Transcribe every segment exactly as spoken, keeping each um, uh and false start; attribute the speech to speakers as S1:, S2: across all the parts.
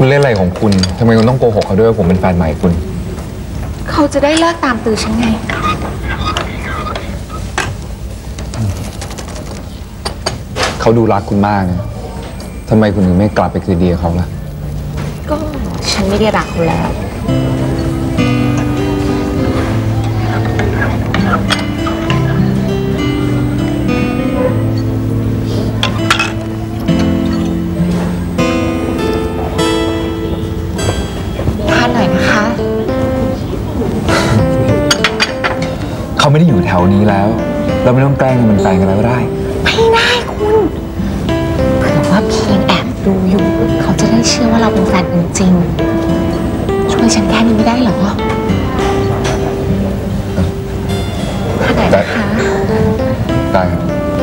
S1: คุณเล่นอะไรของคุณทำไมคุณต้องโกหกเขาด้วยว่าผมเป็นแฟนใหม่คุณ
S2: เขาจะได้เลิกตามตือฉันไง
S1: เขาดูรักคุณมากนะทำไมคุณถึงไม่กลับไปคืนดีกับเขาล่ะ
S2: ก็ฉันไม่ได้รักเขาแล้ว
S1: เขาไม่ได้อยู่แถวนี้แล้วเราไม่ต้องแกล้งมันแฟนกันแล้วก็ได้
S2: ไม่ได้คุณเผื่อว่าเพียงแอบดูอยู่เขาจะได้เชื่อว่าเราเป็นแฟนจริงๆช่วยฉันแค่นี้ไม่ได้หรอถ้าไหนนะคะ
S1: ได้ครับ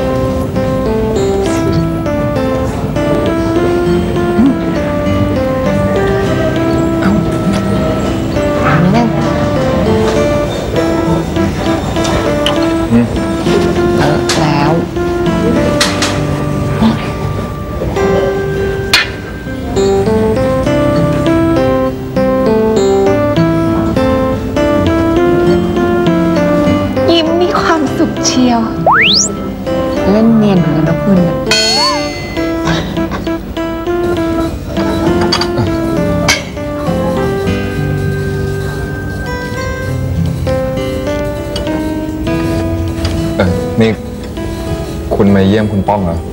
S2: เชียวเล่นเนียนเหมือนกันนะคุณ
S1: เออนี่คุณมาเยี่ยมคุณป้องเหรอ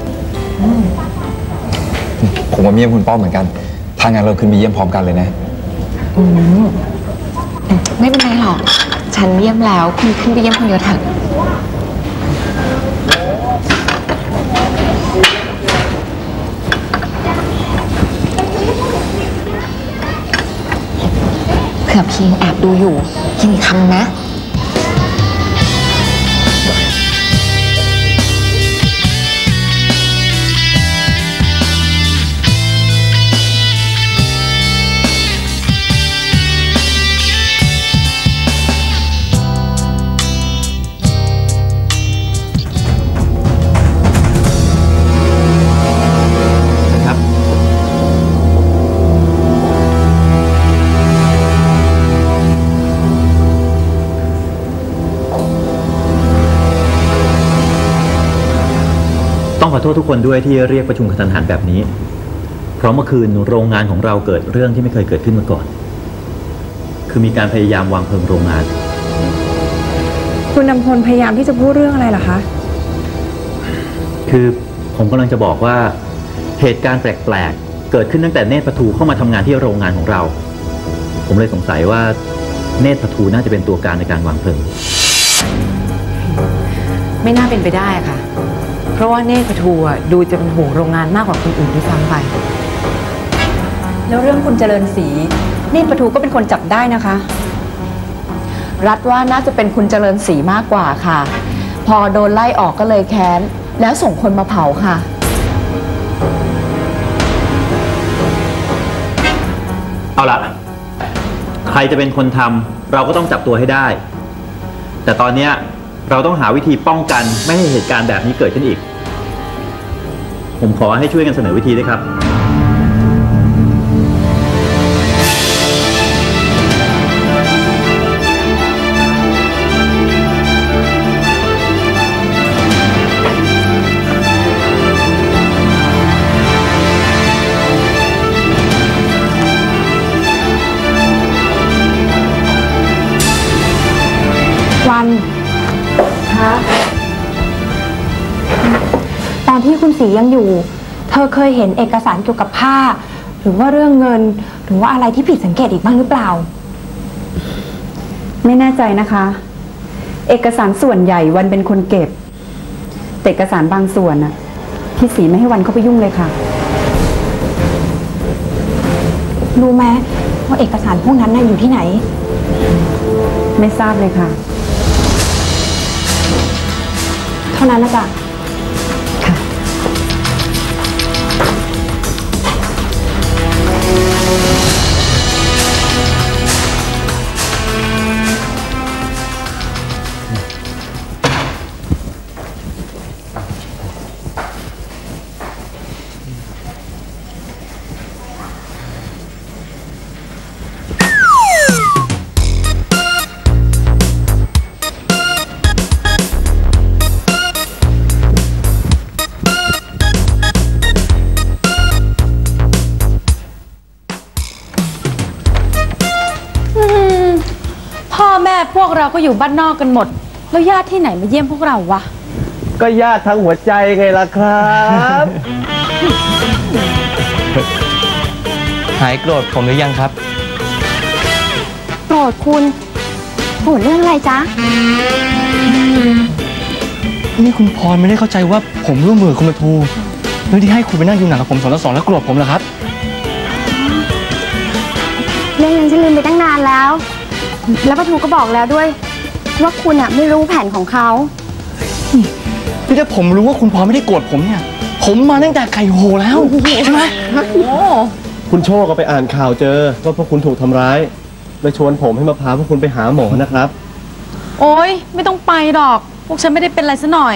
S1: ผมมาเยี่ยมคุณป้องเหมือนกันถ้างั้นเราขึ้นไปเยี่ยมพร้อมกันเลยนะ
S2: อืมไม่เป็นไรหรอกฉันเยี่ยมแล้วคุณขึ้นไปเยี่ยมคนเดียวเถอะเผื่อเพียงแอบดูอยู่กินอีกคำนะ
S3: ต้องขอโทษทุกคนด้วยที่เรียกประชุมกระทันหันแบบนี้เพราะเมื่อคืนโรงงานของเราเกิดเรื่องที่ไม่เคยเกิดขึ้นมาก่อนคือมีการพยายามวางเพลิงโรงงาน
S4: คุณนำพลพยายามที่จะพูดเรื่องอะไรเหรอคะ
S3: คือผมกำลังจะบอกว่าเหตุการณ์แปลกๆเกิดขึ้นตั้งแต่เนตรปทูเข้ามาทำงานที่โรงงานของเราผมเลยสงสัยว่าเนตรปทูน่าจะเป็นตัวการในการวางเพลิง
S4: ไม่น่าเป็นไปได้ค่ะเพราะว่าเนตรปทูดูจะเป็นห่วงโรงงานมากกว่าคนอื่นด้วยซ้ำไปแล้วเรื่องคุณเจริญศรีเนตรปทูก็เป็นคนจับได้นะคะรัฐว่าน่าจะเป็นคุณเจริญศรีมากกว่าค่ะพอโดนไล่ออกก็เลยแค้นแล้วส่งคนมาเผาค่ะ
S3: เอาล่ะใครจะเป็นคนทำเราก็ต้องจับตัวให้ได้แต่ตอนนี้เราต้องหาวิธีป้องกันไม่ให้เหตุการณ์แบบนี้เกิดขึ้นอีกผมขอให้ช่วยกันเสนอวิธีด้วยครับ
S4: วันตอนที่คุณศรียังอยู่เธอเคยเห็นเอกสารเกี่ยวกับผ้าหรือว่าเรื่องเงินหรือว่าอะไรที่ผิดสังเกตอีกบ้างหรือเปล่า
S5: ไม่แน่ใจนะคะเอกสารส่วนใหญ่วันเป็นคนเก็บแต่เอกสารบางส่วนน่ะพี่ศรีไม่ให้วันเข้าไปยุ่งเลยค่ะ
S4: รู้ไหมว่าเอกสารพวกนั้นน่ะอยู่ที่ไหน
S5: ไม่ทราบเลยค่ะ
S4: เท่านั้นนะจ๊ะ
S5: ค่ะ
S4: วกเราก็อยู่บ้านนอกกันหมด แล้วญาติที่ไหนมาเยี่ยมพวกเราวะ
S6: ก็ญาติทางหัวใจไงล่ะครับ
S7: หายโกรธผมหรือยังครับ
S2: โกรธคุณโกรธเรื่องอะไรจ๊ะ
S7: นี่คุณพรไม่ได้เข้าใจว่าผมร่วมมือคุณประทูเรื่องที่ให้คุณไปนั่งดูหนังกับผมสองต่อสองแล้วโกรธผมเหรอครับ
S2: เรื่องนั้นฉันลืมไปตั้งนานแล้ว แล้วปะทูก็บอกแล้วด้วย ว่าคุณอะไม่รู้แผนของเขา
S7: ที่ถ้าผมรู้ว่าคุณพรไม่ได้โกรธผมเนี่ย ผมมาตั้งแต่ไก่โหแล้วใช่ไหม
S6: คุณโชคก็ไปอ่านข่าวเจอว่าพวกคุณถูกทำร้ายเลยชวนผมให้มาพาพวกคุณไปหาหมอนะครับ
S4: โอ๊ยไม่ต้องไปหรอก พวกฉันไม่ได้เป็นอะไรซะหน่อย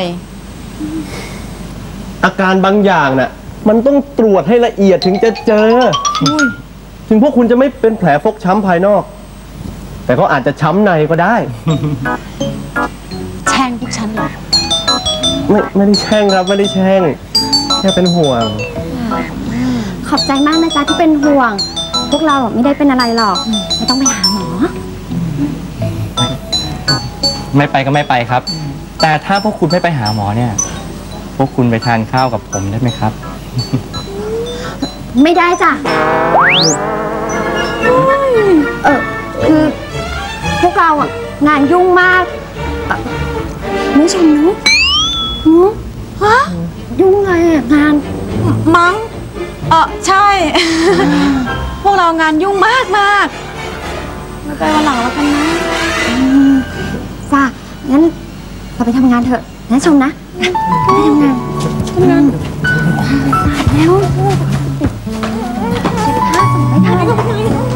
S6: อาการบางอย่างน่ะมันต้องตรวจให้ละเอียดถึงจะเจอ ถึงพวกคุณจะไม่เป็นแผลฟกช้ำภายนอก แต่ก็อาจจะช้ำในก็ได้
S4: แช่งพวกฉันเหรอ
S6: ไม่ไม่ได้แช่งครับไม่ได้แช่งแค่เป็นห่วง
S2: ขอบใจมากนะจ๊ะที่เป็นห่วง พวกเราอะไม่ได้เป็นอะไรหรอก ไม่ต้องไปหาหมอ
S7: ไม่ไปก็ไม่ไปครับ แต่ถ้าพวกคุณไม่ไปหาหมอเนี่ย พวกคุณไปทานข้าวกับผมได้ไหมครับ
S2: ไม่ได้จ้ะ เออคือพวกเราอะงานยุ่งมากเอ่อไม่ชมนุ๊กหือฮะยุ่งไงอะงาน
S4: มั้ง เออใช่ พวกเรางานยุ่งมากมากมาไปวันหลังแล้วกันนะ
S2: จ้ะงั้นเราไปทำงานเถอะนะชมนะไปทำงานทำงานแล้วเก็บผ้าส่งไปทำงาน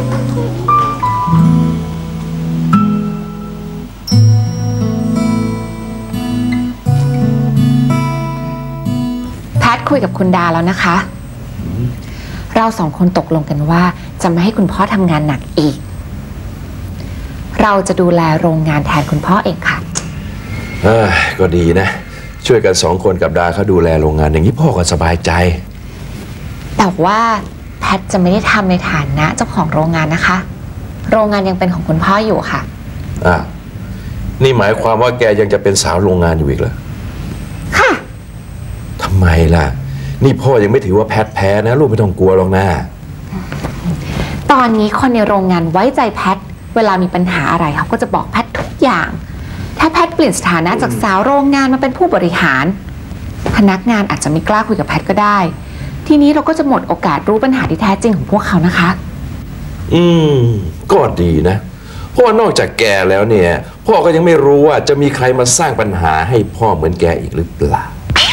S8: แพทคุยกับคุณดาแล้วนะคะ เราสองคนตกลงกันว่าจะไม่ให้คุณพ่อทำงานหนักอีก เราจะดูแลโรงงานแทนคุณพ่อเองค่ะ
S9: เอ้ยก็ดีนะ ช่วยกันสองคนกับดาเขาดูแลโรงงานอย่างนี้พ่อก็สบายใจ
S8: แต่ว่าแพทจะไม่ได้ทำในฐานะเจ้าของโรงงานนะคะ โรงงานยังเป็นของคุณพ่ออยู่ค่ะ
S9: อ่ะนี่หมายความว่าแกยังจะเป็นสาวโรงงานอยู่อีกเหรอ
S8: ค่ะ
S9: ทำไมล่ะ นี่พ่อยังไม่ถือว่าแพทแพ้นะลูกไม่ต้องกลัวหรอกนะ
S8: ตอนนี้คนในโรงงานไว้ใจแพทเวลามีปัญหาอะไรเขาก็จะบอกแพททุกอย่าง ถ้าแพทเปลี่ยนสถานะจากสาวโรงงานมาเป็นผู้บริหาร พนักงานอาจจะไม่กล้าคุยกับแพทก็ได้ ทีนี้เราก็จะหมดโอกาสรู้ปัญหาที่แท้จริงของพวกเขานะคะ
S9: อืมก็ดีนะเพราะว่านอกจากแกแล้วเนี่ยพ่อก็ยังไม่รู้ว่าจะมีใครมาสร้างปัญหาให้พ่อเหมือนแกอีกหรือเปล่า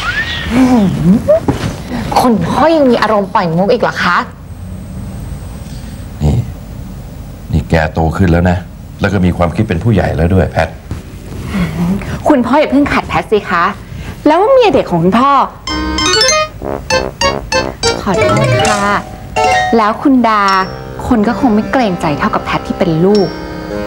S8: คุณพ่อยังมีอารมณ์ปล่อยมุกอีกเหรอคะ
S9: นี่นี่แกโตขึ้นแล้วนะแล้วก็มีความคิดเป็นผู้ใหญ่แล้วด้วยแพท
S8: คุณพ่ออย่าเพิ่งขัดแพทสิคะ แล้วเมียเด็กของคุณพ่อ ขอโทษค่ะ แล้วคุณดาคนก็คงไม่เกรงใจเท่ากับแพทที่เป็นลูก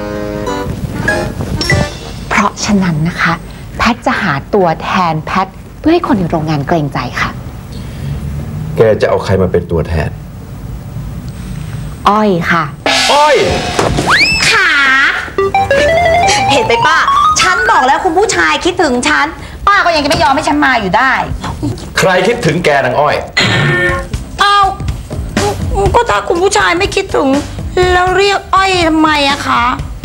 S8: เพราะฉะนั้นนะคะ แพทจะหาตัวแทนแพทเพื่อให้คนในโรงงานเกรงใจค่ะ
S9: แกจะเอาใครมาเป็นตัวแทน
S8: อ้อยค่ะ
S9: อ้อย
S10: เห็นไปป้า ฉันบอกแล้วคุณผู้ชายคิดถึงฉัน ป้าก็ยังจะไม่ยอมให้ฉันมาอยู่ได้
S9: ใครคิดถึงแกนางอ้อย
S10: เอาก็ถ้าคุณผู้ชายไม่คิดถึง แล้วเรียกอ้อยทำไมอะคะ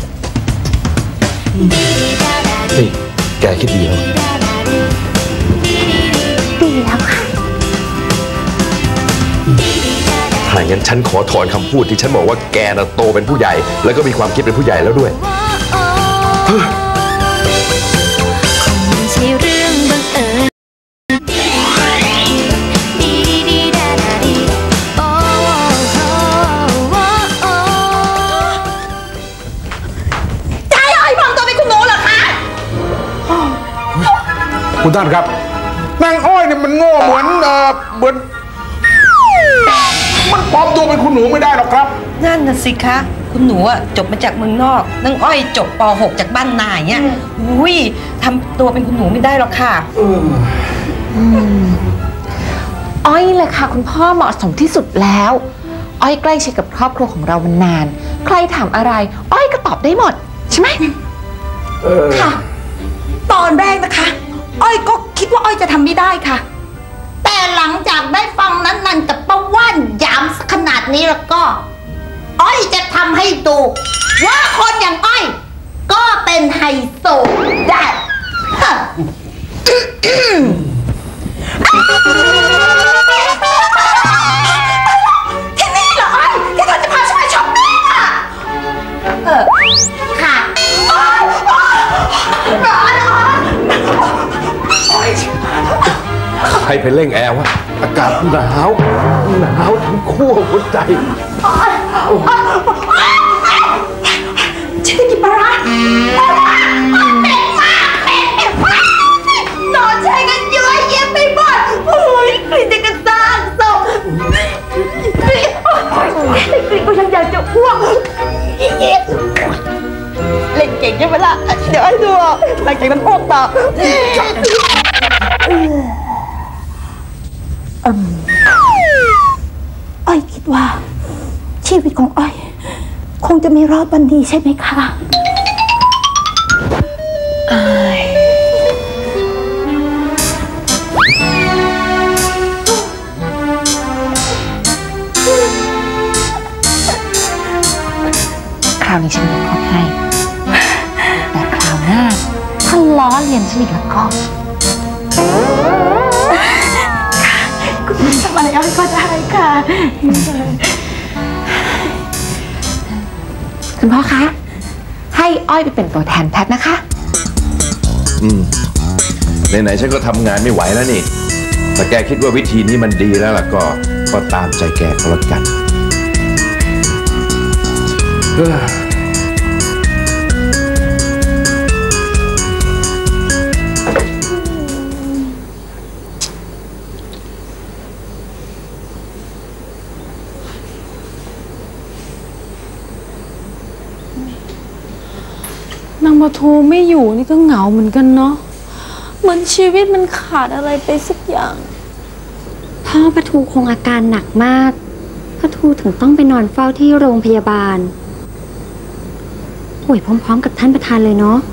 S9: นี่แกคิดดีแล้ว
S8: ดีแล้วค่ะ
S9: ถ้าอย่างนั้นฉันขอถอนคำพูดที่ฉันบอกว่าแกน่ะโตเป็นผู้ใหญ่ แล้วก็มีความคิดเป็นผู้ใหญ่แล้วด้วย
S11: ไม่ใช่เรื่องบังเอิญ
S10: ใจอ้อยปลอมตัวเป็นคุณหนูเหรอคะ
S1: คุณท่านครับนางอ้อยเนี่ยมันโง่เหมือนเอ่อเหมือนมันปลอมตัวเป็นคุณหนูไม่ได้หรอกครับ
S10: นั่นน่ะสิคะ คุณหนูอะจบมาจากเมืองนอกนางอ้อยจบป หก จากบ้านนายเนี่ยอุ้ยทำตัวเป็นคุณหนูไม่ได้หรอกค่ะ
S8: อ้อยเลยค่ะคุณพ่อเหมาะสมที่สุดแล้ว อ้อยใกล้ชิดกับครอบครัวของเรามานาน ใครถามอะไร อ้อยก็ตอบได้หมดใช่ไหม
S12: ค่ะ ตอนแรกนะคะ อ้อยก็คิดว่าอ้อยจะทำไม่ได้ค่ะ แต่หลังจากได้ฟังนั้นนันกับป้าว่านย้ำสักขนาดนี้แล้วก็ อ้อยจะทำให้ดูว่าคนอย่างอ้อยก็เป็นไฮโซได้ที่นี่เหรออ้อยที่เธอจะพาฉันไปช้อปปิ้งค่ะเออค่ะอ้อยอ้อยร้อนร้อนอ้อย
S9: ใครไปเร่งแอร์วะอากาศหนาวหนาวถึงขั้วหัวใจ
S12: ชื่อกิปาระปาระเป็นมากเป็นมากนอนใช้กันเยอะแยะไปหมดโอ้ยกลิ่นจะกระซ่างศพกลิ่นก็ยังอยากจะอ้วกเล่นเก่งใช่ไหมล่ะเดี๋ยวให้ดูหลังจากนั้นอ้วกต่ออ้อยคิดว่าชีวิตของอ้อยคงจะไม่รอดวันนี้ใช่ไหมคะอาย
S8: คราวนี้ฉันยกโทษให้แต่คราวหน้าถ้าล้อเลียนฉันอีกแล้วก็
S12: คุณทำอะไรอ้อยก็ได้ค่ะ
S8: คุณพ่อคะให้อ้อยไปเป็นตัวแทนแพทนะคะ
S9: อืมไหนๆฉันก็ทำงานไม่ไหวแล้วนี่ถ้าแกคิดว่าวิธีนี้มันดีแล้วล่ะก็ก็ตามใจแกก็แล้วกันเฮ้
S13: นางปทูไม่อยู่นี่ก็เหงาเหมือนกันเนาะเหมือนชีวิตมันขาดอะไรไปสักอย่าง
S2: พ่อปทูคงอาการหนักมากปทูถึงต้องไปนอนเฝ้าที่โรงพยาบาลป่วยพร้อมๆกับท่านประธานเลยเนาะ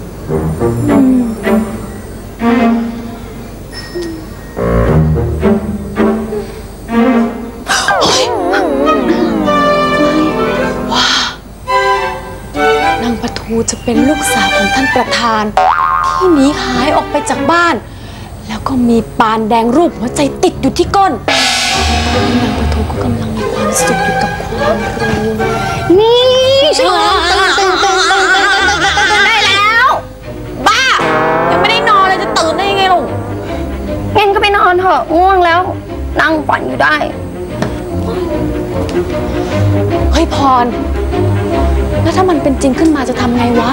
S13: จะเป็นลูกสาวของท่านประธานที่หนีหายออกไปจากบ้านแล้วก็มีปานแดงรูปหัวใจติดอยู่ที่ก้นตอนนี้นางปทูก็กำลังมีความสุขอยู่กับความรู้
S2: นี่ฉันตื่นตื่นตื่นตื่นตื่นตื่นตื่นตื่นได้แล้วบ้ายังไม่ได้นอนเลยจะตื่นได้ยังไงลูกงั้นก็ไปนอนเถอะง่วงแล้วนั่งฝันอยู่ได้
S13: เฮ้ยพรแล้วถ้ามันเป็นจริงขึ้นมาจะทำไงวะ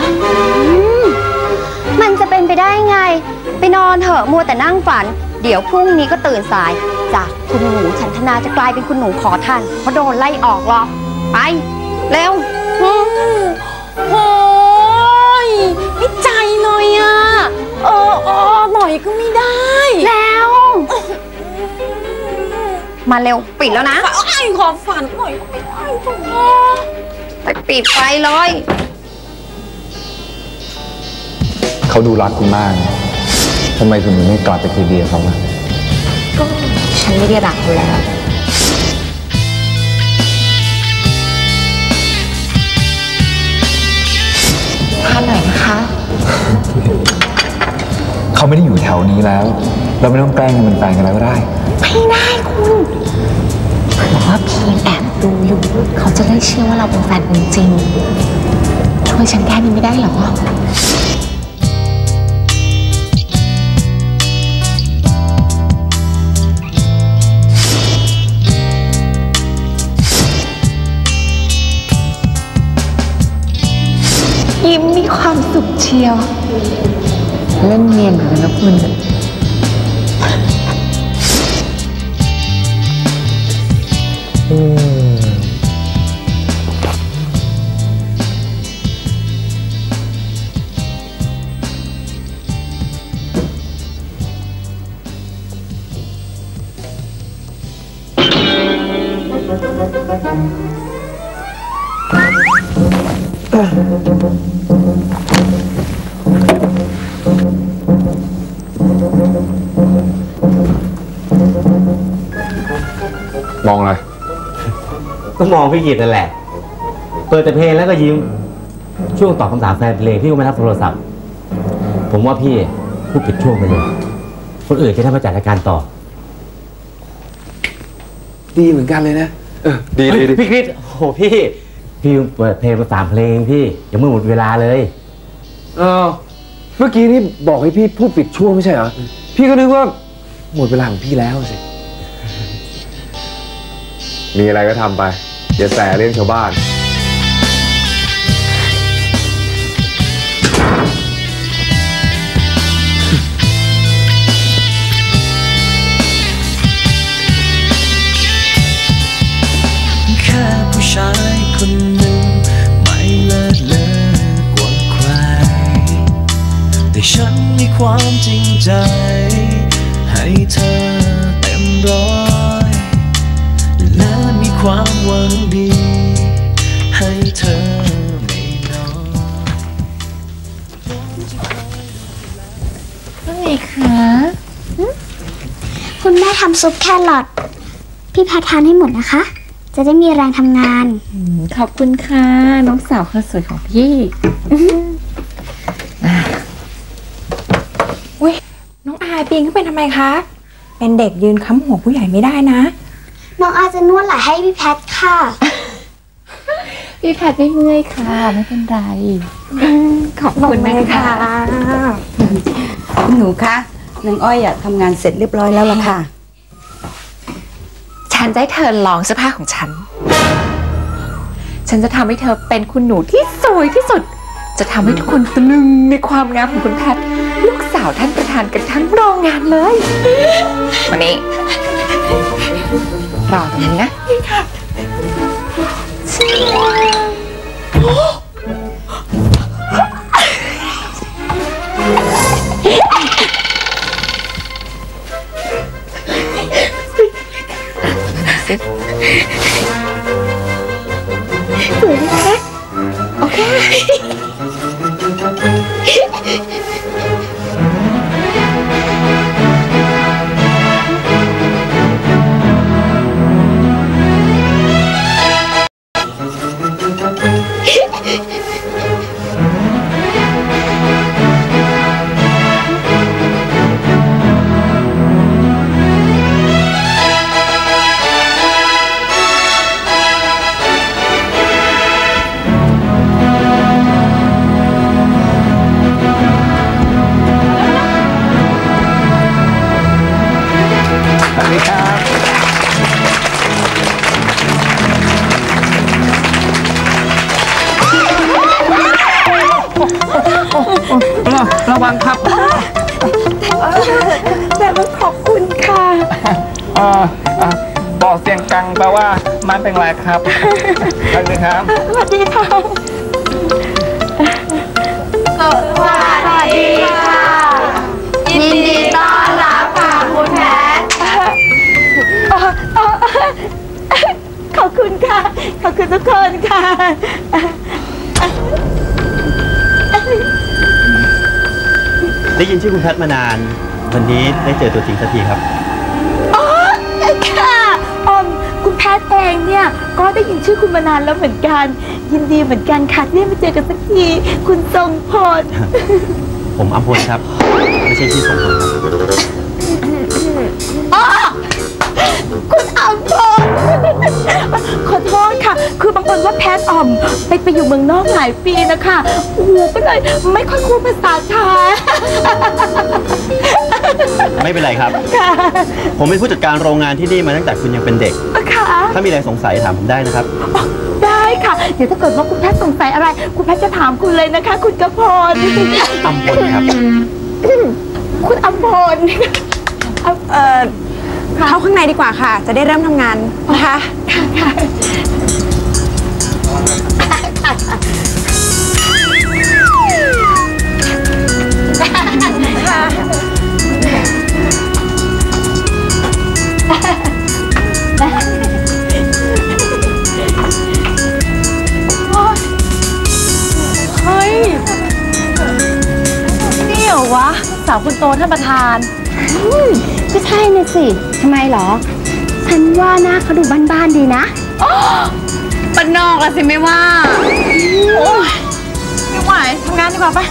S2: มันจะเป็นไปได้ไงไปนอนเถอะมัวแต่นั่งฝันเดี๋ยวพรุ่งนี้ก็ตื่นสายจากคุณหนูฉันธนาจะกลายเป็นคุณหนูขอทานเพราะโดนไล่ออกหรอกไปเร็ว
S13: โอ้ยไม่ใจหน่อยอ่ะเออเออหน่อยก็ไม่ได้
S2: แล้วมาเร็วปิดแล้วนะ
S13: ไอ้ขอฝันหน่อยก็ไม่ได้ถูก
S2: ไปปิดไฟเลย
S1: เขาดูรักคุณมากทำไมคุณถึงไม่กลับไปคืนดีกับเขาล่ะ
S8: ก็ฉันไม่ได้รักคุณแล้วพาหน่อยนะคะ
S1: เขาไม่ได้อยู่แถวนี้แล้วเราไม่ต้องแกล้งกันเป็นแฟนกันแล้วก็ได้
S8: ไม่ได้คุณเผื่อว่าพีนแอบดูอยู่เขาจะได้เชื่อว่าเราเป็นแฟนกันจริงช่วยฉันแค่นี้ไม่ได้หรอยิ้มมีความสุขเชียวเล่นเนียนเหมือนกันนะคุณ
S1: มองอะไร
S14: ก็มองพี่กิตนั่นแหละเปิดแต่เพลงแล้วก็ยิ้มช่วงตอบคำถามแฟนเพลงพี่ก็ไม่รับโทรศัพท์ผมว่าพี่พูดผิดช่วงไปเลยคนอื่นจะได้มาจัดรายการต่อ
S1: ดีเหมือนกันเลยนะเออดีดีดี
S14: พี่กิตโอ้โหพี่พี่เปิดเพลงมาสามเพลงพี่ยังไม่หมดเวลาเลย
S1: เออเมื่อกี้นี่บอกให้พี่พูดปิดช่วงไม่ใช่เหรอพี่ก็นึกว่าหมดเวลาของพี่แล้วสิมีอะไรก็ทำไปอย่าแสเรื่องชาวบ้าน
S11: แค่ผู้ชายคนหนึ่งไม่เลิศเลอกว่าใครแต่ฉันมีความจริงใจให้เธอเต็มร้อยและมีความหวังดีให้เธอไม่น้อย
S8: ว่าไงคะ
S15: คุณแม่ทำซุปแครอทพี่แพททานให้หมดนะคะ จะได้มีแรงทำงาน
S8: ขอบคุณค่ะ น้องสาวคนสวยของพี่
S4: อุ้ยน้องอายปีนขึ้นไปทำไมคะ เป็นเด็กยืนค้ำหัวผู้ใหญ่ไม่ได้นะ
S15: น้องอาจจะนวดไหล่ให้พี่แพทค่ะ
S8: พี่แพทไม่เมื่อยค่ะ ไม่เป็นไรขอบคุณนะคะ
S10: คุณหนูคะนางอ้อยอะทำงานเสร็จเรียบร้อยแล้วล่ะค่ะ
S8: ฉันจะให้เธอลองเสื้อผ้าของฉัน ฉันจะทำให้เธอเป็นคุณหนูที่สวยที่สุด จะทำให้ทุกคนตะลึงในความงามของคุณแพทลูกสาวท่านประธานกันทั้งโรงงานเลยวันนี้รอตรงนี้นะสวยไหมคะโอเค
S7: ระวังครับ
S4: แต่ว่าขอบคุณค่ะ
S7: เออบอกเสียงกังแปลว่ามันเป็นไรครับสวัสดีครับ
S4: สวัสดีค่ะ
S2: สวัสดีค่ะยินดีต้อนรับค่ะคุณแพท
S4: ขอบคุณค่ะ ขอบคุณทุกคนค่ะ
S3: ได้ยินชื่อคุณแพทมานาน วันนี้ได้เจอตัวจริงสักทีครับ
S4: อ๋อค่ะอมคุณแพทย์เองเนี่ยก็ได้ยินชื่อคุณมานานแล้วเหมือนกัน ยินดีเหมือนกันค่ะที่ได้มาเจอกันสักที คุณทรงพล
S3: ผมอัมพลครับ ไม่ใช่ชื่อสมพลครับ
S4: อ๋อคุณอัมพลขอโทษค่ะ คือบังเอิญว่าแพทย์อ่อมไปไปอยู่เมืองนอกหลายปีนะคะโอ้โหก็เลยไม่ค่อยพูดภาษาไทย
S3: ไม่เป็นไรครับ ผมเป็นผู้จัดการโรงงานที่นี่มาตั้งแต่คุณยังเป็นเด็ก ถ้ามีอะไรสงสัยถามผมได้นะครับ
S4: ได้ค่ะ เดี๋ยวถ้าเกิดว่าคุณแพทย์สงสัยอะไร คุณแพทย์จะถามคุณเลยนะคะ คุณกพล
S3: อัมพลครับ
S4: คุณอัมพลเอ่อเข้าข้างในดีกว่าค่ะ จะได้เริ่มทำงานนะคะค่ะค่ะเฮ้ยนี่เหรอวะสาวคุณโตท่านประธาน
S5: ก็ใช่น่ะสิทำไมเหรอ
S15: ฉันว่าหน้าเขาดูบ้านๆดีนะ
S2: บ้านนอกละสิไม่ว่า โอ้ยไม่ไหวทำงานดีกว่าปะ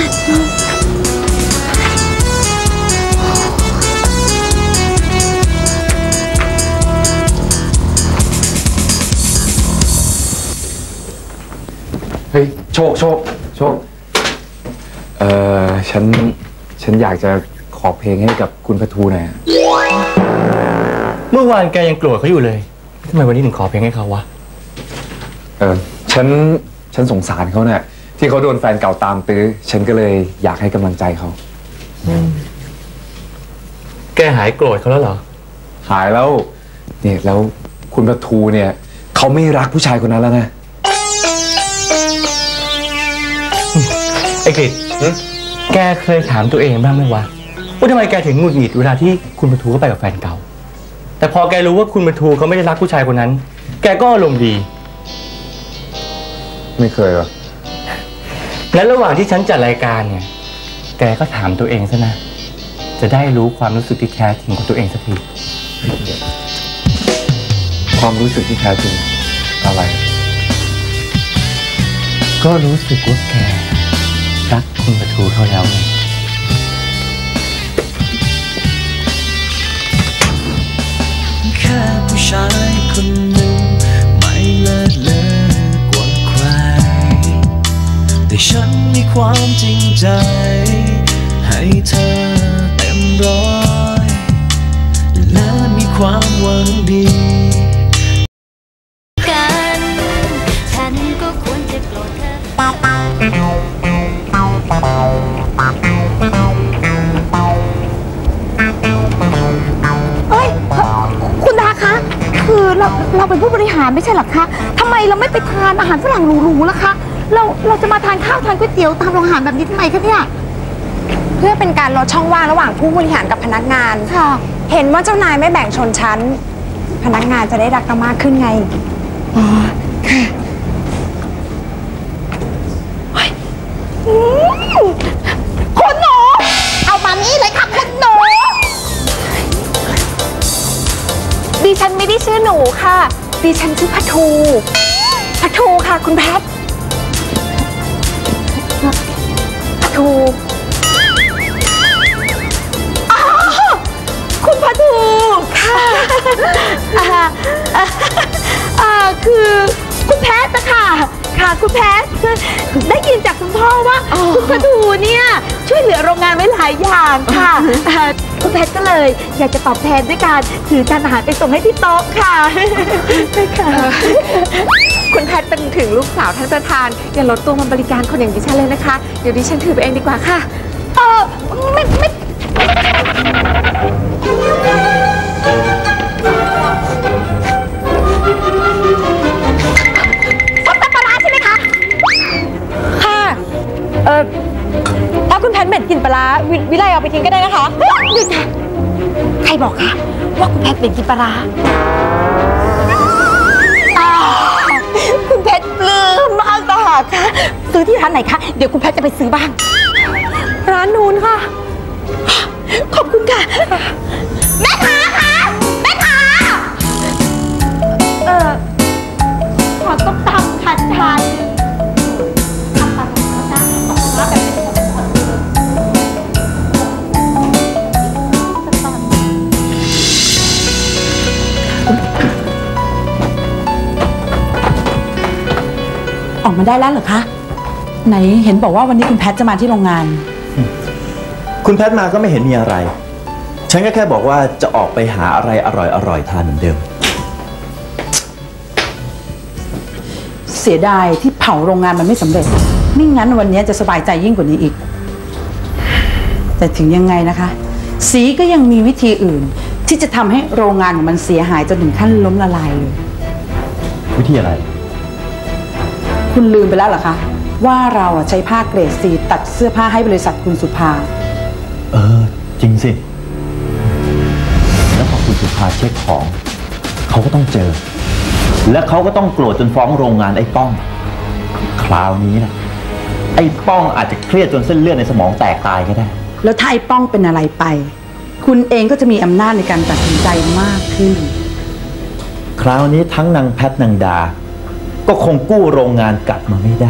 S1: เฮ้ยโชคโชคโชคเออฉันฉันอยากจะขอเพลงให้กับคุณพัทูหน่อยอะ
S7: เมื่อวานแกยังโกรธเขาอยู่เลยทำไมวันนี้ถึงขอเพลงให้เขาวะ
S1: เออฉันฉันสงสารเขาเนี่ยที่เขาโดนแฟนเก่าตามตื้อฉันก็เลยอยากให้กำลังใจเขา
S7: แกหายโกรธเขาแล้วเหรอ
S1: หายแล้วเนี่ยแล้วคุณพัทูเนี่ยเขาไม่รักผู้ชายคนนั้นแล้วนะ
S7: ไอ้กฤษแกเคยถามตัวเองบ้างไหมวะว่าทำไมแกถึงหงุดหงิดเวลาที่คุณปทูเขาไปกับแฟนเก่าแต่พอแกรู้ว่าคุณปทูเขาไม่ได้รักผู้ชายคนนั้นแกก็อารมณ์ดี
S1: ไม่เคยหรอ
S7: งั้นระหว่างที่ฉันจัดรายการเนี่ยแกก็ถามตัวเองซะนะจะได้รู้ความรู้สึกที่แท้จริงของตัวเองสักที
S1: ความรู้สึกที่แท้จริงอะไร
S7: ก็รู้สึกว่าแกรักคุณปทูเขาแล้วไง
S11: แค่ผู้ชายคนหนึ่งไม่เลิศเลอกว่าใครแต่ฉันมีความจริงใจให้เธอเต็มร้อยและมีความหวังดีกันฉันก็ควรจะโกรธเธอ
S2: เฮ้ยคุณดาคะคือเราเราเป็นผู้บริหารไม่ใช่หรอคะทำไมเราไม่ไปทานอาหารฝรั่งหรูๆล่ะคะเราเราจะมาทานข้าวทานก๋วยเตี๋ยวตามโรงอาหารแบบนี้ทำไมคะเนี่ยเพื่อเป็นการลดช่องว่างระหว่างผู้บริหารกับพนักงานค่ะเห็นว่าเจ้านายไม่แบ่งชนชั้นพนักงานจะได้รักเรามากขึ้นไงอ๋อค่ะคุณหนูเอามานี่เลยค่ะคุณหนูดิฉันไม่ได้ชื่อหนูค่ะดิฉันชื่อพัทูพัทูค่ะคุณแพทพัทูอ๋อคุณพัทูค่ะอ่าอ่าคือคุณแพทนะคะค่ะคุณแพทได้ยินจากคุณพ่อว่าคุณพัทูเนี่ยช่วยเหลือโรงงานไว้หลายอย่างค่ะคุณแพทก็เลยอยากจะตอบแทนด้วยการถือจานอาหารไปส่งให้ที่โต๊ะค่ะค่ะคุณแพทเป็นถึงลูกสาวท่านประธานอย่าลดตัวมาบริการคนอย่างดิฉันเลยนะคะเดี๋ยวดิฉันถือไปเองดีกว่าค่ะเออไม่ไม่เออถ้าคุณแพทเหม็นกลิ่นปลาร้าวิวิไลเอาไปทิ้งก็ได้นะคะหยุดค่ะใครบอกคะว่าคุณแพทเหม็นกลิ่นปลาร้าคุณแพทปลื้มมากต่อหากค่ะซื้อที่ร้านไหนคะเดี๋ยวคุณแพทจะไปซื้อบ้างร้านนู้นค่ะขอบคุณค่ะแม่ค้าค่ะแม่ค้าเออขอต้มตำค่ะจาน
S4: ออกมาได้แล้วเหรอคะไหนเห็นบอกว่าวันนี้คุณแพทจะมาที่โรงงาน
S3: คุณแพทมาก็ไม่เห็นมีอะไรฉันก็แค่บอกว่าจะออกไปหาอะไรอร่อยๆทานเหมือนเดิม
S4: เสียดายที่เผาโรงงานมันไม่สำเร็จไม่งั้นวันนี้จะสบายใจยิ่งกว่านี้อีกแต่ถึงยังไงนะคะสีก็ยังมีวิธีอื่นที่จะทำให้โรงงานของมันเสียหายจนถึงขั้นล้มละลายเลย
S3: วิธีอะไร
S4: คุณลืมไปแล้วเหรอคะว่าเราใช้ผ้าเกรดซีตัดเสื้อผ้าให้บริษัทคุณสุภา
S3: เออจริงสิแล้วพอคุณสุภาเช็คของเขาก็ต้องเจอและเขาก็ต้องโกรธจนฟ้องโรงงานไอ้ป้องคราวนี้นะไอ้ป้องอาจจะเครียดจนเส้นเลือดในสมองแตกตายก็ได้
S4: แล้วถ้าไอ้ป้องเป็นอะไรไปคุณเองก็จะมีอำนาจในการตัดสินใจมากขึ้น
S3: ราวนี้ทั้งนางแพทนางดา ก็คงกู้โรงงานกลับมาไม่ได้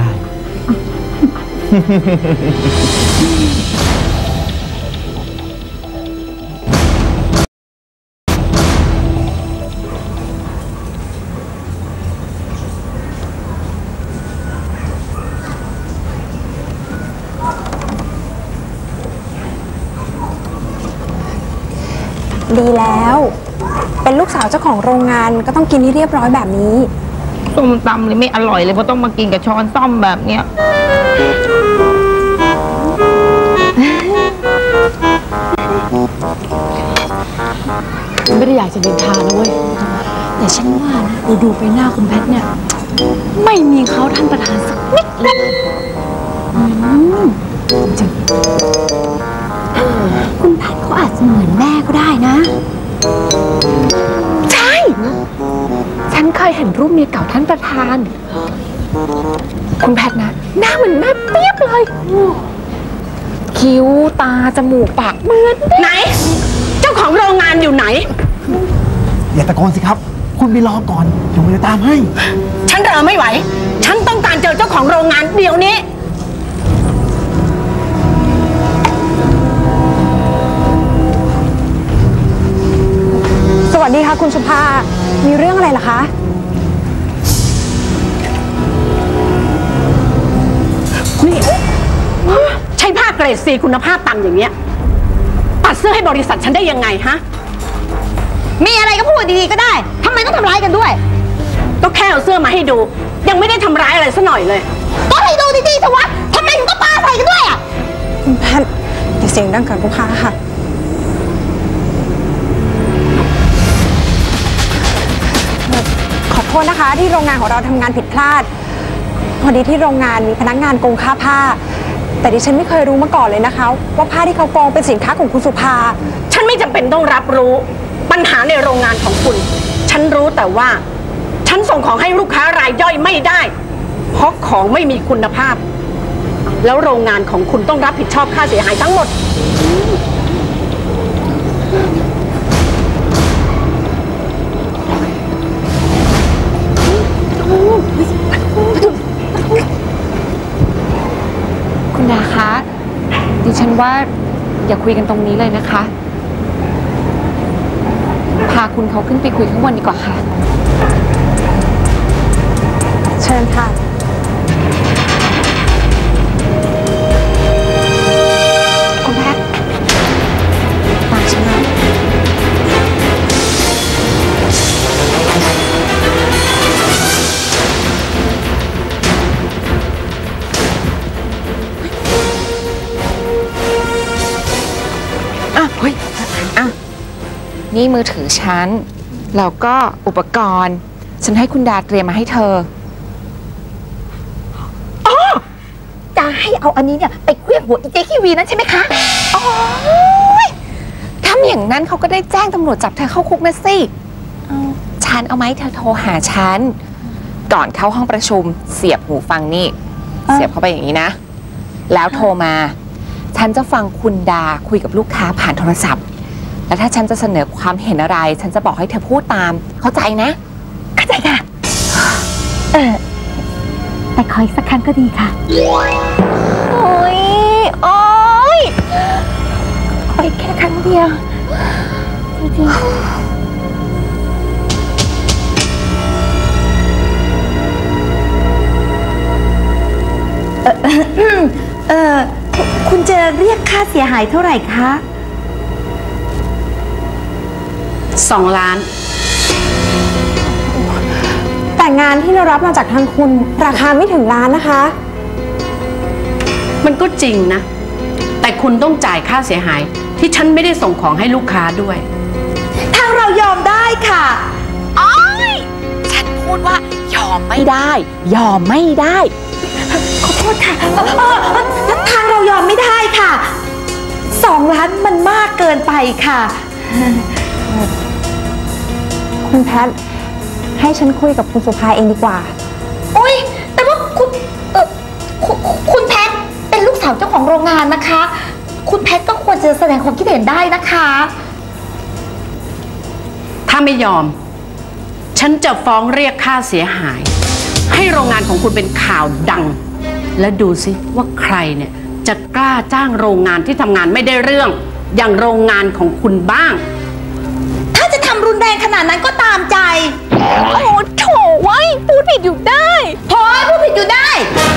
S13: ดีแล้ว เป็นลูกสาวเจ้าของโรงงานก็ต้องกินให้เรียบร้อยแบบนี้
S2: ส้มตำเลยไม่อร่อยเลยเพราะต้องมากินกับช้อนซ่อมแบบเนี้ยไม่ได้อยากจะดินทานะเว้ยแต่ฉันว่านะดูดูไปหน้าคุณแพทเนี่ยไม่มีเขาท่านประธานสักนิดเลยจริงคุณแพทเขาอาจจะเหมือนแม่ก็ได้นะ
S8: ใช่ฉันเคยเห็นรูปเมียเก่าท่านประธานคุณแพทนะหน้าเหมือนแม่เปียบเลยคิ้วตาจมูกปากเหมือนไหนเจ้าของโรงงานอยู่ไหน
S16: อย่าตะโกนสิครับคุณไปรอก่อนเดี๋ยวผมจะตามให้
S2: ฉันรอไม่ไหวฉันต้องการเจอเจ้าของโรงงานเดี๋ยวนี้
S13: สวัสดีค่ะคุณสุภามีเรื่องอะไรล่ะคะ
S2: นี่ใช้ผ้าเกรดซีคุณภาพต่ำอย่างเนี้ยตัดเสื้อให้บริษัทฉันได้ยังไงฮะ
S12: มีอะไรก็พูดดีๆก็ได้ทำไมต้องทำร้ายกันด้วย
S2: ก็แค่เอาเสื้อมาให้ดูยังไม่ได้ทำร้ายอะไรซะหน่อยเลย
S12: ก็ให้ดูดีๆสิวะทำไมถึงต้องปาใส่กันด้วยอ่ะ
S13: คุณแพทย์อย่าเสียงดังกับลูกค้าค่ะขอโทษนะคะที่โรงงานของเราทำงานผิดพลาดพอดีที่โรงงานมีพนักงานโกงค่าผ้าแต่ดิฉันไม่เคยรู้มาก่อนเลยนะคะว่าผ้าที่เขาโกงเป็นสินค้าของคุณสุภา
S2: ฉันไม่จำเป็นต้องรับรู้ปัญหาในโรงงานของคุณฉันรู้แต่ว่าฉันส่งของให้ลูกค้ารายย่อยไม่ได้เพราะของไม่มีคุณภาพแล้วโรงงานของคุณต้องรับผิดชอบค่าเสียหายทั้งหมด
S8: คุณดาคะดิฉันว่าอย่าคุยกันตรงนี้เลยนะคะพาคุณเขาขึ้นไปคุยข้างบนดีกว่าค่ะ
S13: เชิญค่ะ
S8: คุณแพทย์ตามฉันมาอ่ะเฮ้ยอ่ะนี่มือถือฉันแล้วก็อุปกรณ์ฉันให้คุณดาเตรียมมาให้เธอ
S12: อ๋อจะให้เอาอันนี้เนี่ยไปเคลื่อนหัวอีเจคีวีนั้นใช่ไหมคะ
S8: อ๋อทำอย่างนั้นเขาก็ได้แจ้งตำรวจจับเธอเข้าคุกนะสิฉันเอาไหมเธอโทรหาฉันก่อนเข้าห้องประชุมเสียบหูฟังนี่เสียบเข้าไปอย่างนี้นะแล้วโทรมาฉันจะฟังคุณดาคุยกับลูกค้าผ่านโทรศัพท์แล้วถ้าฉันจะเสนอความเห็นอะไรฉันจะบอกให้เธอพูดตามเข้าใจนะ
S12: เข้าใจค่ะเออแต่ขออีกสักครั้งก็ดีค่ะ
S8: โอ้ยโอ้ย
S12: ไปแค่ครั้งเดียวจริงๆเออเออคุณจะเรียกค่าเสียหายเท่าไหร่คะ
S2: สองล้าน
S13: แต่งานที่เรารับมาจากทางคุณราคาไม่ถึงล้านนะคะ
S2: มันก็จริงนะแต่คุณต้องจ่ายค่าเสียหายที่ฉันไม่ได้ส่งของให้ลูกค้าด้วย
S12: ทางเรายอมได้ค่ะ
S8: อ้อยฉันพูดว่ายอมไม่ได้ยอมไม่ได้
S12: ขอโทษค่ะทางเรายอมไม่ได้ค่ะสองล้านมันมากเกินไปค่ะ
S13: คุณแพทให้ฉันคุยกับคุณสุภาเองดีกว่า
S12: โอ๊ยแต่ว่าคุณเออคุณคุณแพทเป็นลูกสาวเจ้าของโรงงานนะคะคุณแพทก็ควรจะแสดงความคิดเห็นได้นะคะ
S2: ถ้าไม่ยอม
S17: ฉันจะฟ้องเรียกค่าเสียหาย ให้โรงงานของคุณเป็นข่าวดัง และดูสิว่าใครเนี่ยจะกล้าจ้างโรงงานที่ทำงานไม่ได้เรื่องอย่างโรงงานของคุณบ้าง
S12: ถ้าจะทำรุนแรงขนาดนั้นก็ตามใจโอ้โถไว้พูดผิดอยู่ได้พอพูดผิดอยู่ได้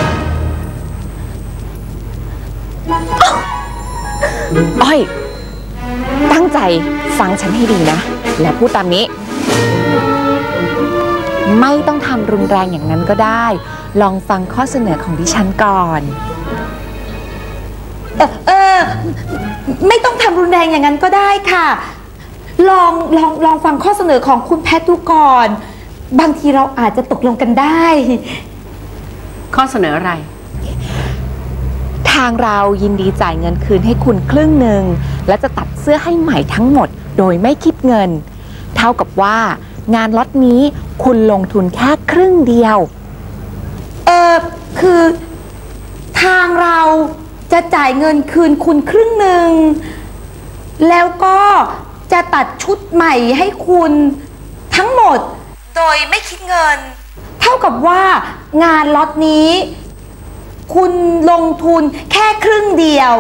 S8: อ้อยตั้งใจฟังฉันให้ดีนะและพูดตามนี้ไม่ต้องทำรุนแรงอย่างนั้นก็ได้ลองฟังข้อเสนอของดิฉันก่อน
S12: เออเออไม่ต้องทำรุนแรงอย่างนั้นก็ได้ค่ะลองลองลองฟังข้อเสนอของคุณแพทดูก่อนบางทีเราอาจจะตกลงกันได้
S17: ข้อเสนออะไร
S8: ทางเรายินดีจ่ายเงินคืนให้คุณครึ่งหนึ่งและจะตัดเสื้อให้ใหม่ทั้งหมดโดยไม่คิดเงินเท่ากับว่างานล็อตนี้คุณลงทุนแค่ครึ่งเดียว
S12: เออคือทางเราจะจ่ายเงินคืนคุณครึ่งหนึ่งแล้วก็จะตัดชุดใหม่ให้คุณทั้งหมดโดยไม่คิดเงินเท่ากับว่างานล็อตนี้คุณลงทุนแค่ครึ่งเดียว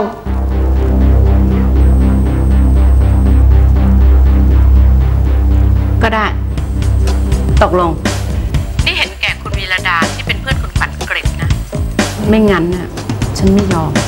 S17: ก็ได้ตกลงนี่เห็นแก่คุณวีรดาที่เป็นเพื่อนคุณปัดกฤษนะไม่งั้นน่ะฉันไม่ยอม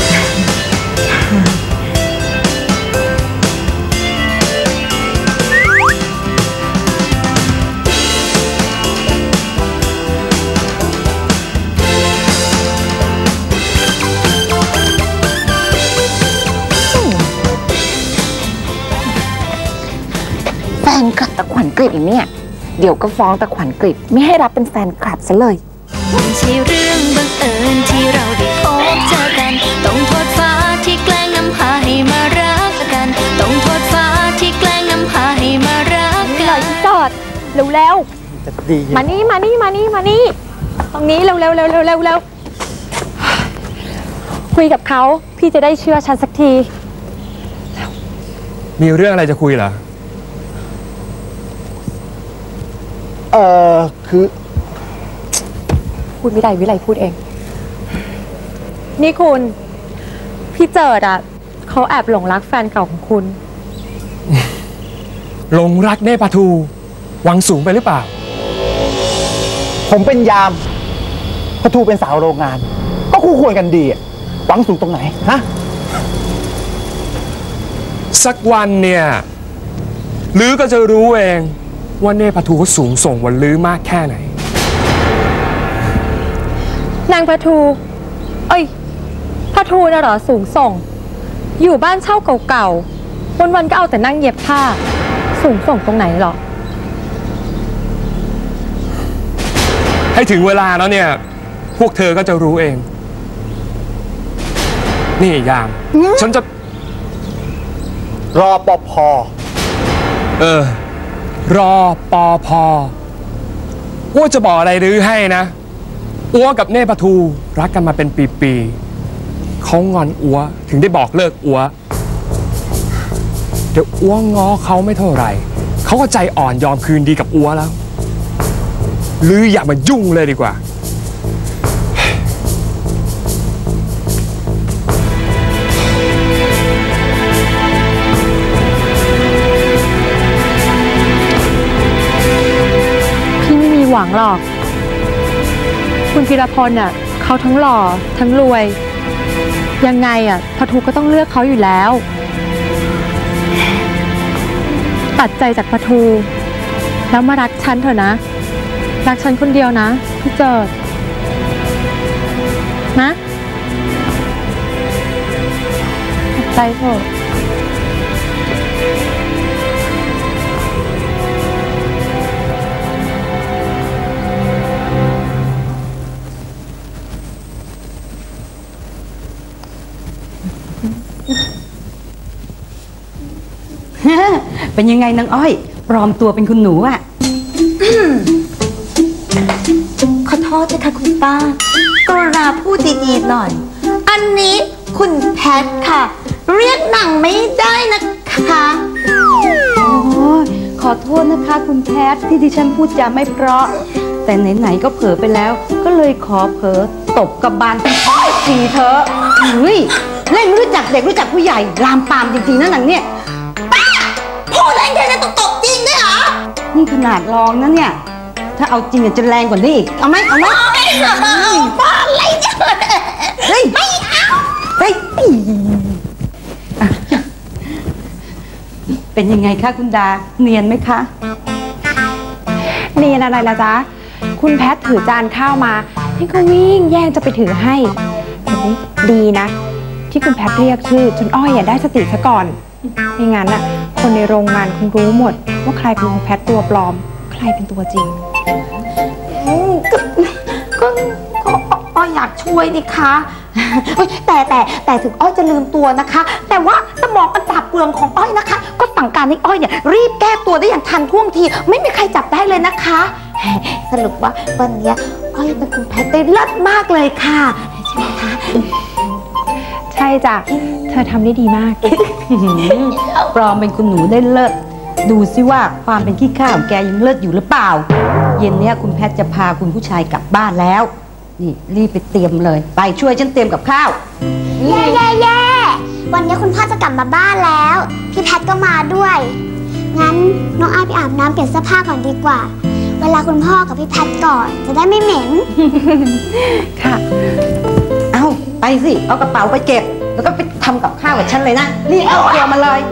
S8: แฟนคลับตะขวัญกฤษอีกเนี่ยเดี๋ยวก็ฟ้องตะขวัญกฤษไม่ให้รับเป็นแฟนคลับซะเลย
S11: ไม่ใช่เรื่องบังเอิญที่เราได้พบเจอกันต้องโทษฟ้าที่แกล้งนำพาให้มารักกันต้องโทษฟ้าที่แกล้งนำพาให้มารักกัน
S13: เลยจอดเร็วเร็วๆมานี่มานี่มานี่มานี่ตรงนี้เร็วเร็วเร็วเร็วเร็วเร็วคุยกับเขาพี่จะได้เชื่อฉันสักที
S1: มีเรื่องอะไรจะคุยเหรอ
S16: เออคือ
S13: พูดไม่ได้วิไลพูดเองนี่คุณพี่เจิดอ่ะเขาแอบหลงรักแฟนเก่าของคุณ
S1: หลงรักเนปาทูหวังสูงไปหรือเปล่า
S16: ผมเป็นยามปะทูเป็นสาวโรงงานก็คู่ควรกันดีอ่ะหวังสูงตรงไหนฮะ
S1: สักวันเนี่ยลือก็จะรู้เองว่าเนปาทูเขาสูงส่งกว่าลือมากแค่ไหน
S13: นางปะทูเอ้ยปะทูน่ะเหรอสูงส่งอยู่บ้านเช่าเก่าๆวันๆก็เอาแต่นั่งเย็บผ้าสูงส่งตรงไหนหรอ
S1: ให้ถึงเวลาแล้วเนี่ยพวกเธอก็จะรู้เองนี่ยามฉันจะ
S16: รอปภ
S1: เออรอปภอ้วจะบอกอะไรรื้อให้นะอ้วกับเนปาทูรักกันมาเป็นปีๆเขางอนอ้วถึงได้บอกเลิกอ้วเดี๋ยวอ้วง้อเขาไม่เท่าไหร่เขาก็ใจอ่อนยอมคืนดีกับอ้วแล้วลืออย่ามายุ่งเลยดีกว่า
S13: หวังหรอกคุณพีรพลน่ะเขาทั้งหล่อทั้งรวยยังไงอ่ะปะทูก็ต้องเลือกเขาอยู่แล้วตัดใจจากปะทูแล้วมารักฉันเถอะนะรักฉันคนเดียวนะพี่เจิดนะตัดใจเถอะ
S10: เป็นยังไงนางอ้อยปลอมตัวเป็นคุณหนูอ่ะ
S12: ขอโทษนะคะคุณป้ากรุณาพูดดีๆหน่อยอันนี้คุณแพทค่ะเรียกหนังไม่ได้นะคะโอ้ข
S10: ขอโทษนะคะคุณแพทที่ดิฉันพูดจาไม่เพราะ แต่ไหนๆก็เผลอไปแล้ว ก็เลยขอเผลอตบกับบานคุณอ้อยทีเถอะเฮ้ยเล่นไม่รู้จักเด็กรู้จักผู้ใหญ่ลามปามจริงๆนั่นหนังเนี่ยป้าพูดอะไรแค่นั้นต้องตบจริงด้วยเหรอนี่ขนาดลองนะเนี่ยถ้าเอาจริงจะแรงกว่านี้อีกเอาไหมเอาไหมป้าอะไรเนี่ยเฮ้ยไม่เอาเฮ้ยเป็นยังไงคะคุณดาเนียนไหมคะ
S2: เนียนอะไรล่ะจ๊ะคุณแพทถือจานข้าวมาพี่ก็วิ่งแย่งจะไปถือให้แต่นี่ดีนะที่คุณแพทเรียกชื่อจนอ้อยได้สติซะก่อนไม่งั้นน่ะคนในโรงงานคงรู้หมดว่าใครเป็นคุณแพทตัวปลอมใครเป็นตัวจริง
S12: ก็ก็อ้อยอยากช่วยนี่คะแต่แต่แต่ถึงอ้อยจะลืมตัวนะคะแต่ว่าสมองมันปราบเปลืองของอ้อยนะคะก็สั่งการให้อ้อยเนี่ยรีบแก้ตัวได้อย่างทันท่วงทีไม่มีใครจับได้เลยนะคะสรุปว่าวันนี้อ้อยเป็นคุณแพทได้เลิศมากเลยค่ะใช่ไหมคะ
S2: ใช่จ้ะเธอทำได้ดีมาก
S10: ปลอมเป็นคุณหนูได้เลิศดูซิว่าความเป็นขี้ข้าของแกยังเลิศอยู่หรือเปล่าเย็นนี้คุณแพทจะพาคุณผู้ชายกลับบ้านแล้วนี่รีบไปเตรียมเลยไปช่วยฉันเตรียมกับข้าว
S15: แย่แย่แย่วันนี้คุณพ่อจะกลับมาบ้านแล้วพี่แพทก็มาด้วยงั้นน้องอ้ายไปอาบน้ำเปลี่ยนเสื้อผ้าก่อนดีกว่าเวลาคุณพ่อกับพี่แพทก่อนจะได้ไม่เหม็น
S10: ค่ะเอาไปสิเอากระเป๋าไปเก็บแล้วก็ไปทำกับข้าวกับฉันเลยนะรีบเอาตัวมาเลย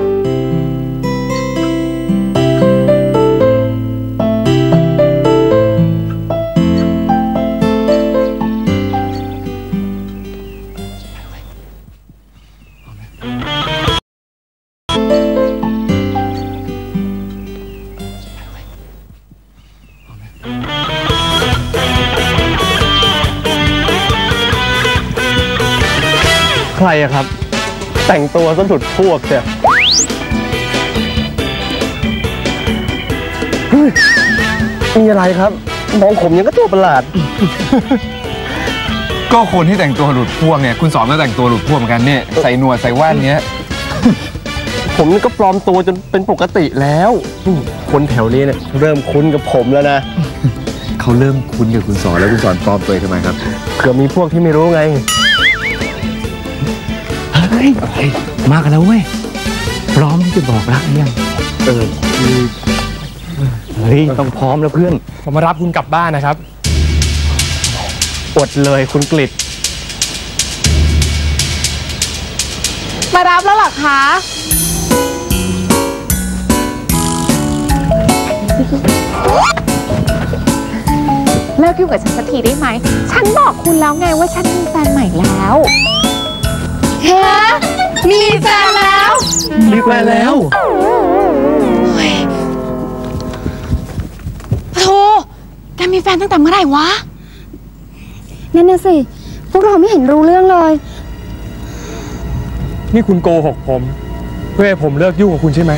S6: ใครอะครับแต่งตัวสะดุดพวกเชียมีอะไรครับมองผมยังก็ตัวประหลาด
S1: ก็คนที่แต่งตัวหลุดพวกเนี่ยคุณสอนก็แต่งตัวหลุดพวกเหมือนกันเนี่ยใส่หนวดใส่แว่นเนี้ย
S6: ผมนี่ก็ปลอมตัวจนเป็นปกติแล้วคนแถวนี้เนี่ยเริ่มคุ้นกับผมแล้วนะ
S1: เขาเริ่มคุ้นกับคุณสอนแล้วคุณสอนปลอมตัวทำไมครับ
S6: เผื่อมีพวกที่ไม่รู้ไง
S7: เฮ้ยมากันแล้วเว้ยพร้อมที่จะบอกรักหรือยังเออคือเฮ้ยต้องพร้อมแล้วเพื่อน
S1: ผมมารับคุณกลับบ้านนะครับ
S6: อดเลยคุณกฤษ
S2: มารับแล้วหรอคะเลิกยุ่งกับฉันสักทีได้ไหมฉันบอกคุณแล้วไงว่าฉันมีแฟนใหม่แล้วฮะมีแฟนแล้ว
S6: มีแฟนแล้ว
S13: โธ่แกมีแฟนตั้งแต่เมื่อไหร่วะ
S15: นั่นน่ะสิพวกเราไม่เห็นรู้เรื่องเลย
S1: นี่คุณโกหกผมเพื่อให้ผมเลิกยุ่งกับคุณใช่ไหม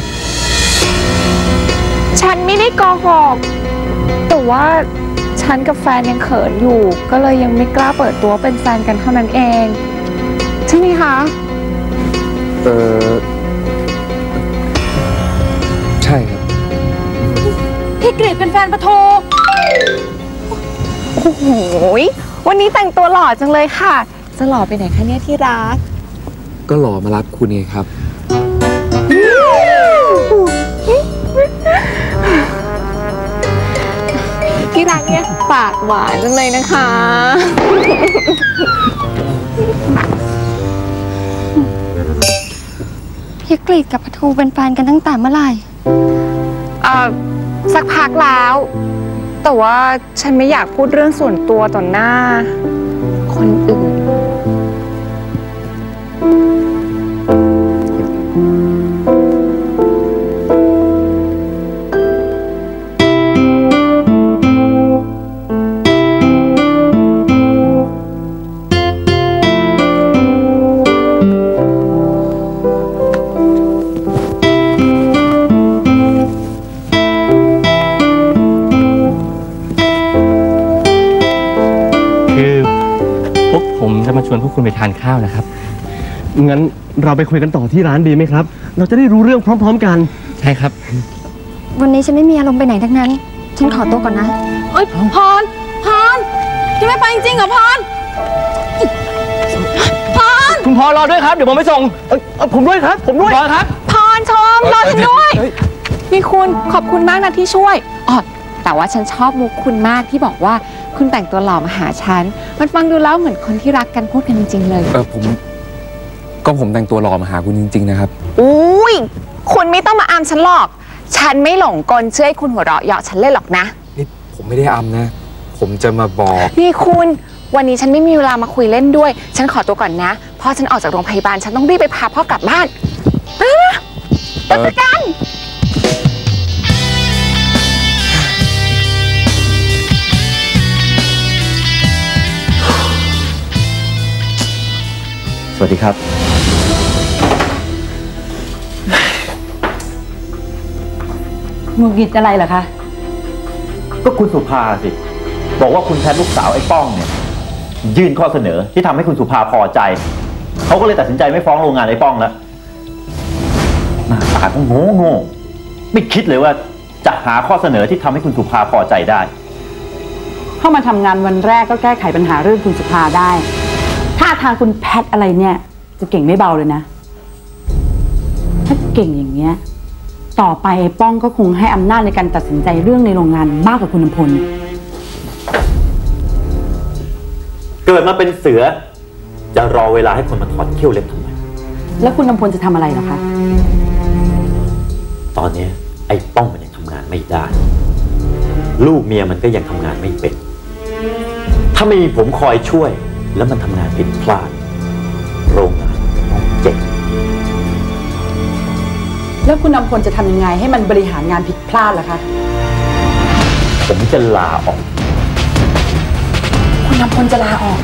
S2: ฉันไม่ได้โกหกแต่ว่าฉันกับแฟนยังเขินอยู่ก็เลยยังไม่กล้าเปิดตัวเป็นแฟนกันเท่านั้นเองใช่ไหมคะ
S1: เออใช่ครับ
S13: พี่กฤษเป็นแฟนปะโท
S2: โอ้โหวันนี้แต่งตัวหล่อจังเลยค่ะจะหล่อไปไหนคะเนี่ยที่รัก
S1: ก็หล่อมารับคุณเองครับ
S2: ที่รักเนี่ยปากหวานจังเลยนะคะ
S15: พี่กฤษกับปะทูเป็นแฟนกันตั้งแต่เมื่อไหร่
S2: เอ่อสักพักแล้วแต่ว่าฉันไม่อยากพูดเรื่องส่วนตัวต่อหน้าคนอื่น
S7: จะมาชวนพวกคุณไปทานข้าวนะครับ
S6: งั้นเราไปคุยกันต่อที่ร้านดีไหมครับเราจะได้รู้เรื่องพร้อมๆกัน
S7: ใช่ครับ
S2: วันนี้ฉันไม่มีอารมณ์ไปไหนทั้งนั้น ฉันขอตัวก่อนนะ
S13: เอ้ยพรพรจะไม่ไปจริงๆเหรอพรพร
S7: คุณพรรอด้วยครับเดี๋ยวผมไปส่งเอ้ยเอ้ยผมด้วยครับ ผมด้วยรอครับ
S8: พรชมรอฉันด้วยนี่คุณขอบคุณมากนะที่ช่วยอ๋อแต่ว่าฉันชอบมุกคุณมากที่บอกว่าคุณแต่งตัวหล่อมาหาฉันมันฟังดูแล้วเหมือนคนที่รักกันพูดกันจริงๆเลย
S1: เออผมก็ผมแต่งตัวหล่อมาหาคุณจริงๆนะครับ
S8: อุ้ยคุณไม่ต้องมาอามฉันหรอกฉันไม่หลงกลเชื่อให้คุณหัวเราะเยาะฉันเลยหรอกนะ
S1: นี่ผมไม่ได้อำนะ ผมจะมาบอก
S8: นี่คุณวันนี้ฉันไม่มีเวลามาคุยเล่นด้วยฉันขอตัวก่อนนะพ่อฉันออกจากโรงพยาบาลฉันต้องรีบไปพาพ่อกลับบ้านไปเจอกัน
S3: สวัสดีครับ
S10: หงุดหงิดอะไรเหรอคะ
S3: ก็คุณสุภาสิบอกว่าคุณแพทย์ลูกสาวไอ้ป้องเนี่ยยื่นข้อเสนอที่ทำให้คุณสุภาพอใจเขาก็เลยตัดสินใจไม่ฟ้องโรงงานไอ้ป้องแล้วหน้าตาก็โง่โง่ไม่คิดเลยว่าจะหาข้อเสนอที่ทำให้คุณสุภาพอใจได้
S10: เข้ามาทำงานวันแรกก็แก้ไขปัญหาเรื่องคุณสุภาได้ถ้าทางคุณแพทอะไรเนี่ยจะเก่งไม่เบาเลยนะถ้าเก่งอย่างเงี้ยต่อไปไอ้ป้องก็คงให้อำนาจในการตัดสินใจเรื่องในโรงงานมากกว่าคุณอำพล
S3: เกิดมาเป็นเสือจะรอเวลาให้คนมาถอดเขี้ยวเล็บทำไม
S10: แล้วคุณอำพลจะทำอะไรเหรอคะ
S3: ตอนนี้ไอ้ป้องมันยังทำงานไม่ได้ลูกเมียมันก็ยังทำงานไม่เป็นถ้าไม่มีผมคอยช่วยแล้วมันทำงานผิดพลาดโรงงานต้องเจ๊ง
S10: แล้วคุณอำพลจะทำยังไงให้มันบริหารงานผิดพลาดล่ะคะ
S3: ผมจะลาออก
S10: คุณอำพลจะลาออก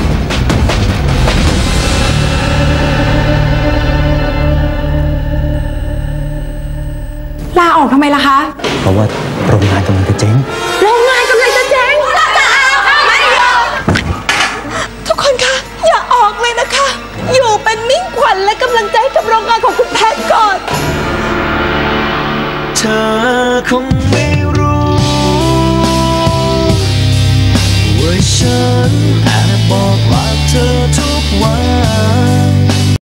S10: ลาออกทำไมล่ะคะ
S7: เพราะว่าโรงงานกำลังจะเจ๊ง
S13: โรงงานกำลังจะเจ๊งไม่ยอมทุกคนคะอย่าออกเลยนะคะ อยู่เป็นมิ่งขวัญและกำลังใจกับโรงงานของคุณแพทก่อน
S11: เธอคงไม่รู้ว่าฉันแอบ